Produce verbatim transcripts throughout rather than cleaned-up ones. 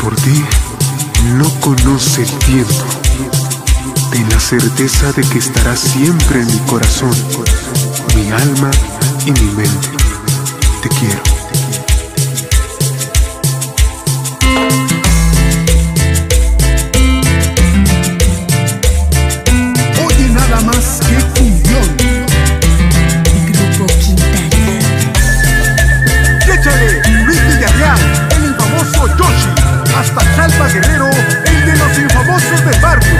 por ti no conoce el tiempo. Ten la certeza de que estarás siempre en mi corazón, mi alma y mi mente. Te quiero. Oye, nada más que cumbión. Grupo Quintana. Y échale, Luis Villarreal, el infamoso Yoshi, hasta Chalpa Guerrero, el de los infamosos del barrio.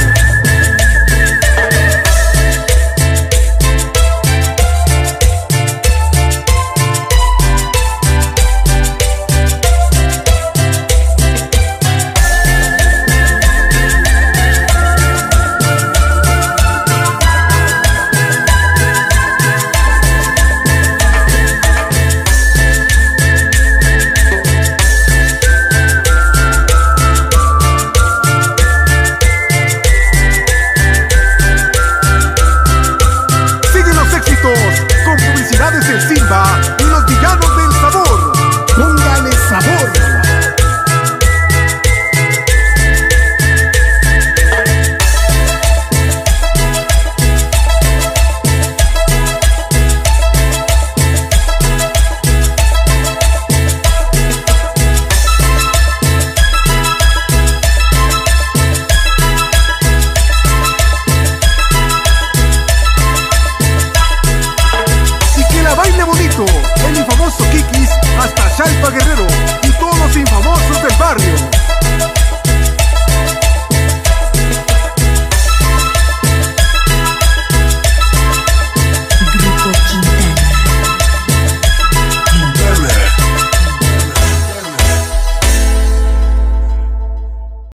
Con publicidades del Silva y los villanos de